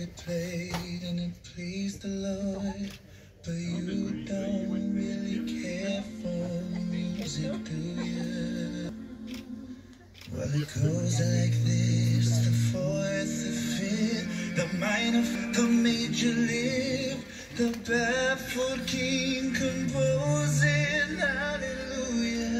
it played and it pleased the Lord. But you don't really care for music, do you? Well, it goes like this: the fourth, the fifth, the minor, the major lift, the baffled king composing hallelujah,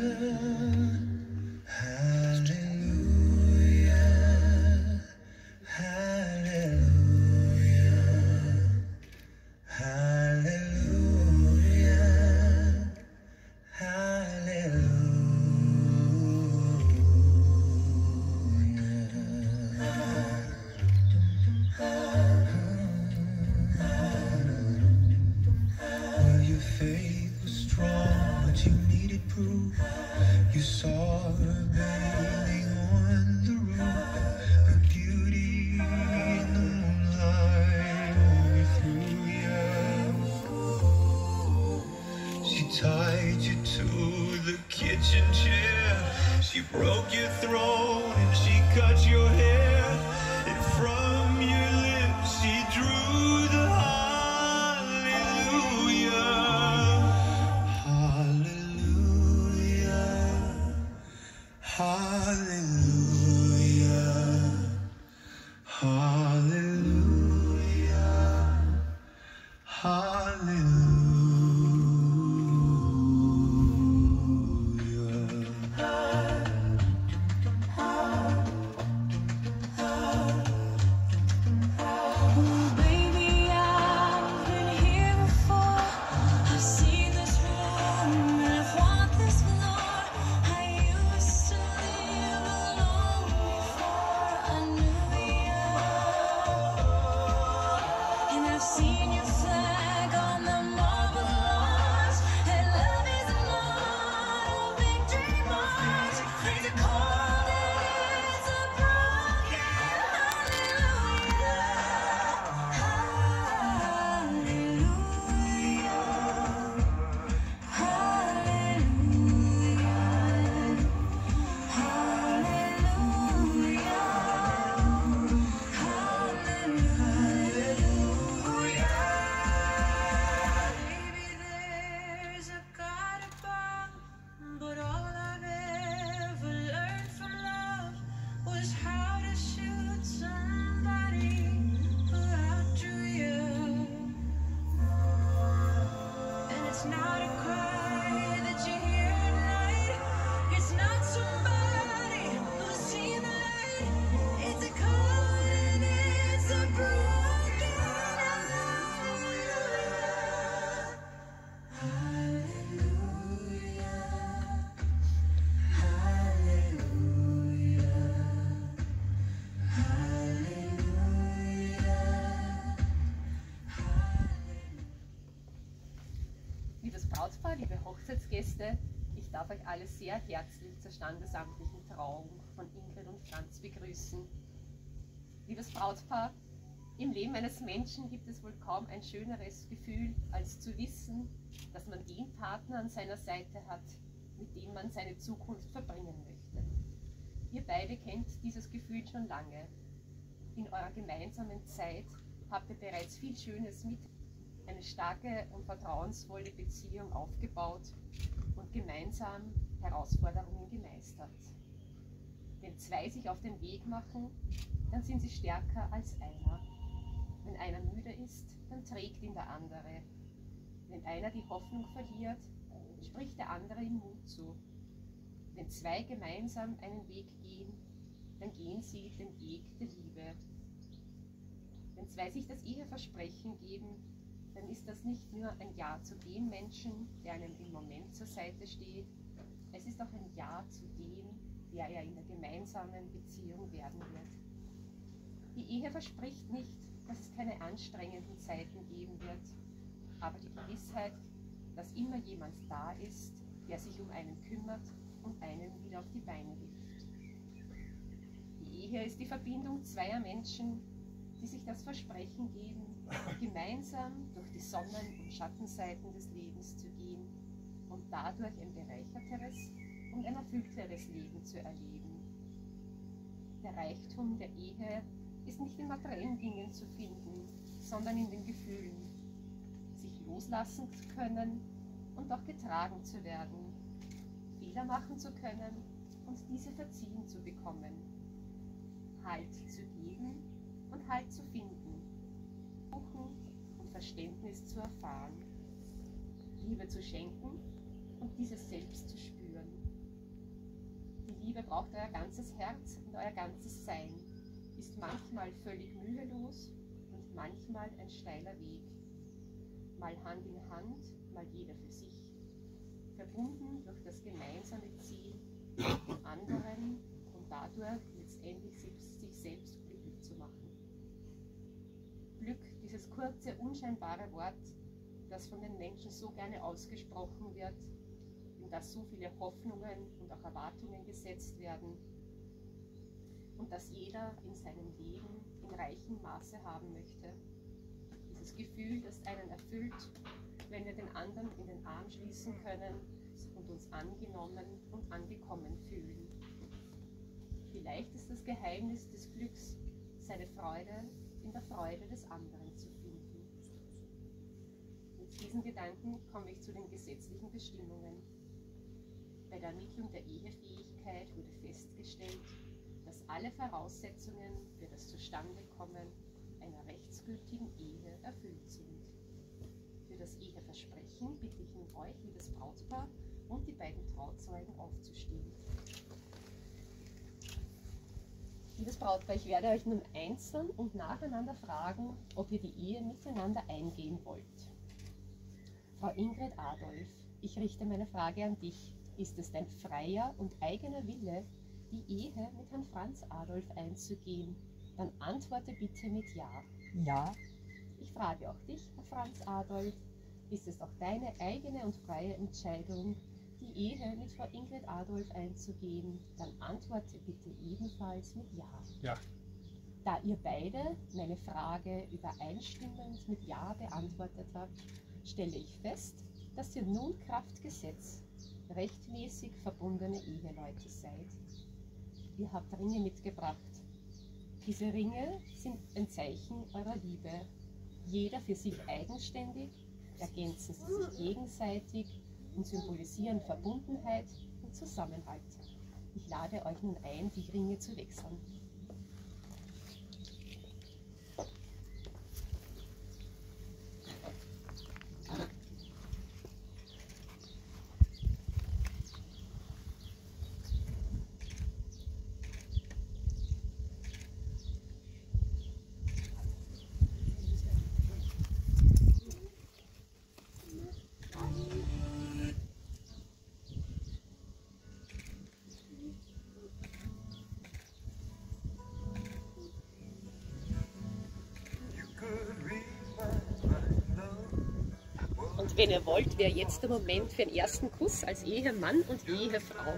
hallelujah, hallelujah, hallelujah, hallelujah. Well, your faith was strong, but you needed proof. You saw her bathing on the roof, her beauty in the moonlight overthrew you. She tied you to the kitchen chair, she broke your throat and she cut your hair, and from your lips she drew the hallelujah, hallelujah, hallelujah, hallelujah, hallelujah. Liebes Brautpaar, liebe Hochzeitsgäste, ich darf euch alle sehr herzlich zur standesamtlichen Trauung von Ingrid und Franz begrüßen. Liebes Brautpaar, im Leben eines Menschen gibt es wohl kaum ein schöneres Gefühl, als zu wissen, dass man den Partner an seiner Seite hat, mit dem man seine Zukunft verbringen möchte. Ihr beide kennt dieses Gefühl schon lange. In eurer gemeinsamen Zeit habt ihr bereits viel Schönes mit, eine starke und vertrauensvolle Beziehung aufgebaut und gemeinsam Herausforderungen gemeistert. Wenn zwei sich auf den Weg machen, dann sind sie stärker als einer. Wenn einer müde ist, dann trägt ihn der andere. Wenn einer die Hoffnung verliert, spricht der andere ihm Mut zu. Wenn zwei gemeinsam einen Weg gehen, dann gehen sie den Weg der Liebe. Wenn zwei sich das Eheversprechen geben, dann ist das nicht nur ein Ja zu dem Menschen, der einem im Moment zur Seite steht, es ist auch ein Ja zu dem, der er in der gemeinsamen Beziehung werden wird. Die Ehe verspricht nicht, dass es keine anstrengenden Zeiten geben wird, aber die Gewissheit, dass immer jemand da ist, der sich um einen kümmert und einen wieder auf die Beine hilft. Die Ehe ist die Verbindung zweier Menschen, die sich das Versprechen geben, gemeinsam durch die Sonnen- und Schattenseiten des Lebens zu gehen und dadurch ein bereicherteres und ein erfüllteres Leben zu erleben. Der Reichtum der Ehe ist nicht in materiellen Dingen zu finden, sondern in den Gefühlen. Sich loslassen zu können und auch getragen zu werden, Fehler machen zu können und diese verziehen zu bekommen, Halt zu geben und Halt zu finden, Suchen und Verständnis zu erfahren, Liebe zu schenken und dieses selbst zu spüren. Die Liebe braucht euer ganzes Herz und euer ganzes Sein, ist manchmal völlig mühelos und manchmal ein steiler Weg. Mal Hand in Hand, mal jeder für sich, verbunden durch das gemeinsame Ziel, den anderen und dadurch letztendlich sich selbst glücklich zu machen. Glück, dieses kurze, unscheinbare Wort, das von den Menschen so gerne ausgesprochen wird, in das so viele Hoffnungen und auch Erwartungen gesetzt werden und das jeder in seinem Leben in reichem Maße haben möchte. Dieses Gefühl, das einen erfüllt, wenn wir den anderen in den Arm schließen können und uns angenommen und angekommen fühlen. Vielleicht ist das Geheimnis des Glücks, seine Freude in der Freude des anderen zu finden. Mit diesen Gedanken komme ich zu den gesetzlichen Bestimmungen. Bei der Ermittlung der Ehefähigkeit wurde festgestellt, dass alle Voraussetzungen für das Zustandekommen einer rechtsgültigen Ehe erfüllt sind. Für das Eheversprechen bitte ich nun euch, liebes Brautpaar, und die beiden Trauzeugen aufzustehen. Liebes Brautpaar, ich werde euch nun einzeln und nacheinander fragen, ob ihr die Ehe miteinander eingehen wollt. Frau Ingrid Adolf, ich richte meine Frage an dich. Ist es dein freier und eigener Wille, die Ehe mit Herrn Franz Adolf einzugehen? Dann antworte bitte mit Ja. Ja. Ich frage auch dich, Herr Franz Adolf, ist es auch deine eigene und freie Entscheidung, die Ehe mit Frau Ingrid Adolf einzugehen? Dann antworte bitte ebenfalls mit Ja. Ja. Da ihr beide meine Frage übereinstimmend mit Ja beantwortet habt, stelle ich fest, dass ihr nun Kraft Gesetz rechtmäßig verbundene Eheleute seid. Ihr habt Ringe mitgebracht. Diese Ringe sind ein Zeichen eurer Liebe. Jeder für sich eigenständig, ergänzen sie sich gegenseitig und symbolisieren Verbundenheit und Zusammenhalt. Ich lade euch nun ein, die Ringe zu wechseln. Und wenn ihr wollt, wäre jetzt der Moment für den ersten Kuss als Ehemann und Ehefrau.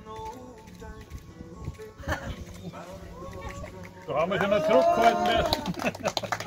Da haben wir schon mal zurückgehalten müssen.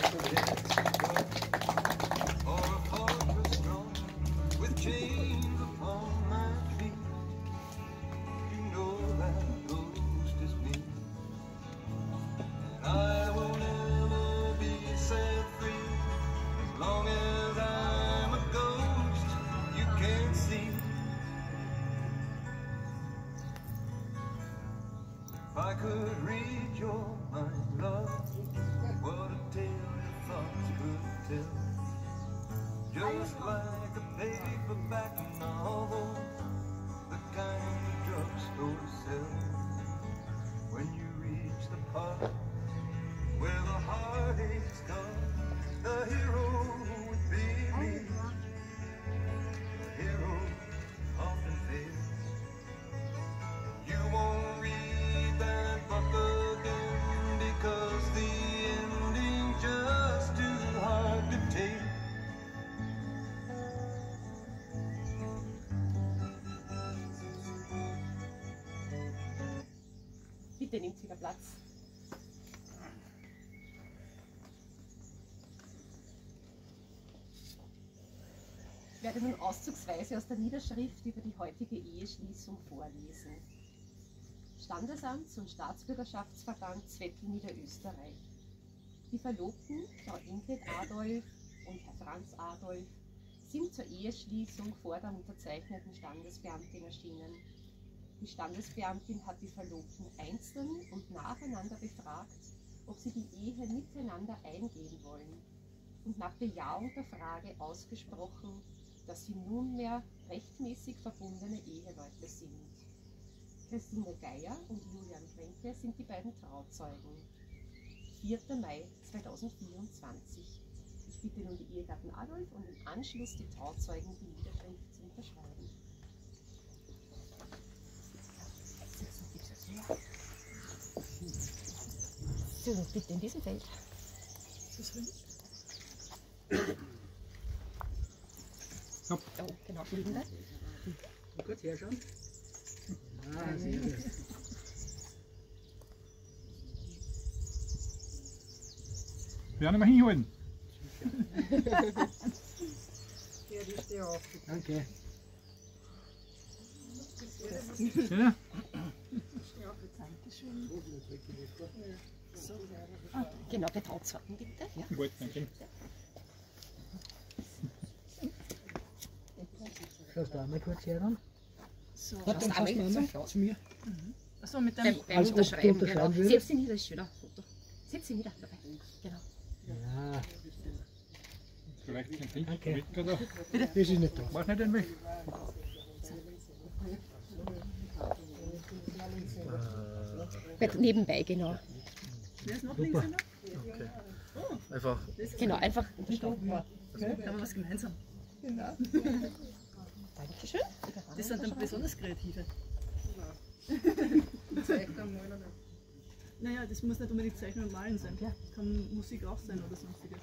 I could read your mind, love, what a tale your thoughts could tell. Just like a paperback novel, the kind the drugstore sells. When you reach the part where the heartaches come, the hero would be me. The hero often fails. You won't read that book again because the ending's just too hard to take. Bitte nehmt wieder Platz. Ich werde nun auszugsweise aus der Niederschrift über die heutige Eheschließung vorlesen. Standesamts- und Staatsbürgerschaftsverband Zwettl Niederösterreich. Die Verlobten, Frau Ingrid Adolf und Herr Franz Adolf, sind zur Eheschließung vor der unterzeichneten Standesbeamtin erschienen. Die Standesbeamtin hat die Verlobten einzeln und nacheinander befragt, ob sie die Ehe miteinander eingehen wollen, und nach Bejahung der Frage ausgesprochen, dass sie nunmehr rechtmäßig verbundene Eheleute sind. Christine Geier und Julian Frenke sind die beiden Trauzeugen. 4. Mai 2024. Ich bitte nun die Ehegatten Adolf und im Anschluss die Trauzeugen, die Niederschrift zu unterschreiben. So, bitte in diesem Feld. Hopp. Oh, genau, liegende. Kurz herschauen. Ah, sehr gut. Wir werden mal hinholen. Ja, die steht auf. Danke. Ja? Genau, der Trauzeugen bitte. Ja. Gut, danke. Schaust du einmal kurz her dann? So, Warte, dann schaust du einmal zu mir. Achso, mit dem. Beim Als ob du Unterschreiben, unterschreiben genau. würdest? Setz dich nieder, ist schöner Foto. Setz dich nieder, dabei. Genau. Ja, Vielleicht kein Ding. Danke. Mit oder? das ist nicht da. Mach nicht den Weg. Nebenbei, genau. Wer ist noch links? Okay. Einfach. Genau, einfach. Da haben wir was gemeinsam. Dankeschön. Das sind dann besonders Kreative. Naja, das muss nicht unbedingt Zeichnen und Malen sein. Kann Musik auch sein oder sonstiges.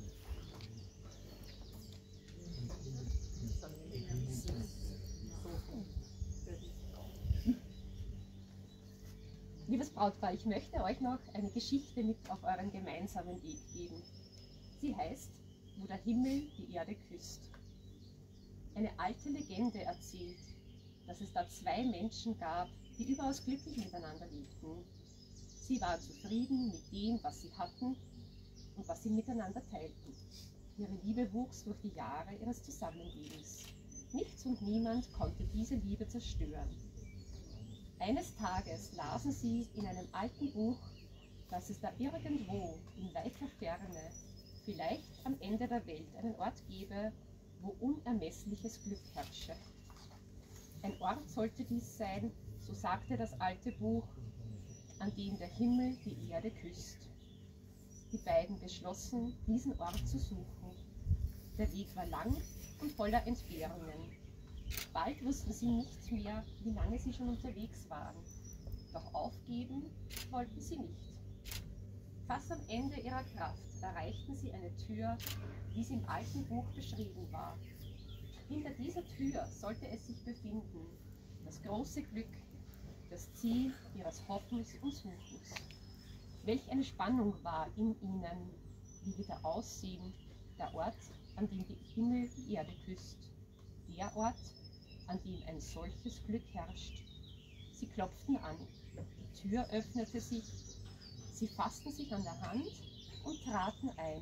Liebes Brautpaar, ich möchte euch noch eine Geschichte mit auf euren gemeinsamen Weg geben. Sie heißt, wo der Himmel die Erde küsst. Eine alte Legende erzählt, dass es da zwei Menschen gab, die überaus glücklich miteinander lebten. Sie waren zufrieden mit dem, was sie hatten und was sie miteinander teilten. Ihre Liebe wuchs durch die Jahre ihres Zusammenlebens. Nichts und niemand konnte diese Liebe zerstören. Eines Tages lasen sie in einem alten Buch, dass es da irgendwo in weiter Ferne, vielleicht am Ende der Welt, einen Ort gäbe, wo unermessliches Glück herrsche. Ein Ort sollte dies sein, so sagte das alte Buch, an dem der Himmel die Erde küsst. Die beiden beschlossen, diesen Ort zu suchen. Der Weg war lang und voller Entbehrungen. Bald wussten sie nicht mehr, wie lange sie schon unterwegs waren. Doch aufgeben wollten sie nicht. Fast am Ende ihrer Kraft erreichten sie eine Tür, wie sie im alten Buch beschrieben war. Hinter dieser Tür sollte es sich befinden, das große Glück, das Ziel ihres Hoffens und Suchens. Welch eine Spannung war in ihnen, wie wieder aussehen, der Ort, an dem die Himmel die Erde küsst, der Ort, an dem ein solches Glück herrscht. Sie klopften an, die Tür öffnete sich, sie fassten sich an der Hand und traten ein.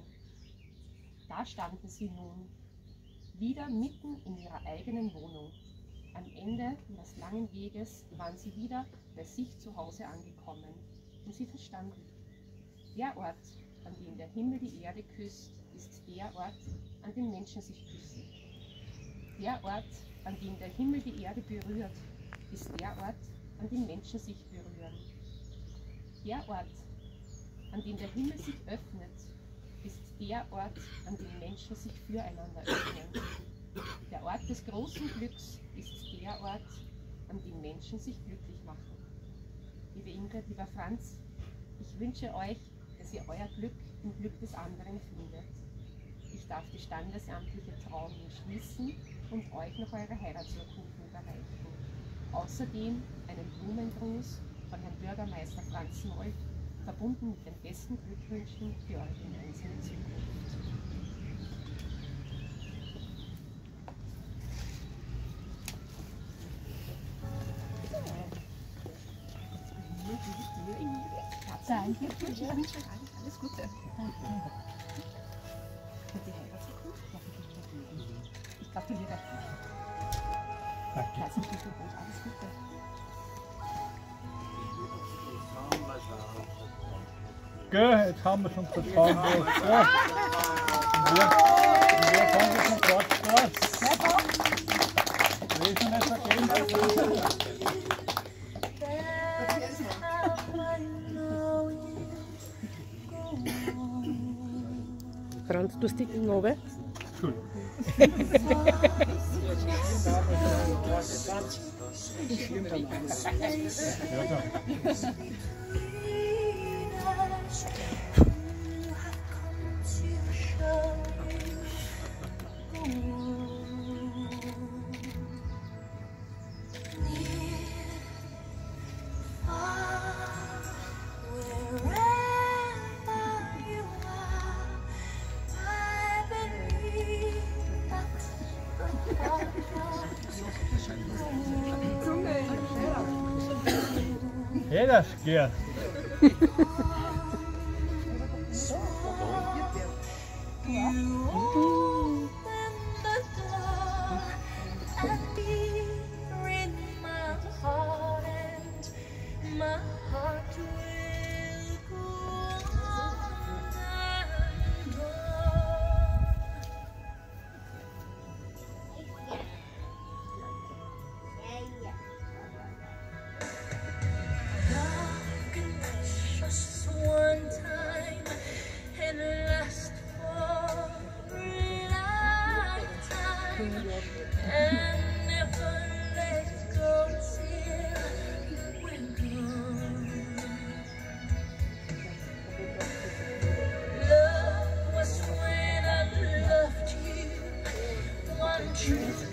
Da standen sie nun, wieder mitten in ihrer eigenen Wohnung. Am Ende ihres langen Weges waren sie wieder bei sich zu Hause angekommen und sie verstanden. Der Ort, an dem der Himmel die Erde küsst, ist der Ort, an dem Menschen sich küssen. Der Ort, an dem der Himmel die Erde berührt, ist der Ort, an dem Menschen sich berühren. Der Ort, an dem der Himmel sich öffnet, ist der Ort, an dem Menschen sich füreinander öffnen. Der Ort des großen Glücks ist der Ort, an dem Menschen sich glücklich machen. Liebe Ingrid, lieber Franz, ich wünsche euch, dass ihr euer Glück im Glück des anderen findet. Ich darf die standesamtliche Trauung schließen und euch noch eure Heiratsurkunden überreichen. Außerdem einen Blumengruß von Herrn Bürgermeister Franz Molf, verbunden mit den besten Glückwünschen für eure gemeinsame Zukunft. sein. Hier, alles Gute. Hat die Heiratsurkunde? Ich gratuliere. Herzlichen Glückwunsch, alles Gute. Gell, jetzt haben wir schon vertrauen. Ja. Wer kommt jetzt noch Quatsch? Wer ist noch nicht vergeben? Franz, du sticken oben. Cool. Ja, klar. Hey, das geht. Truth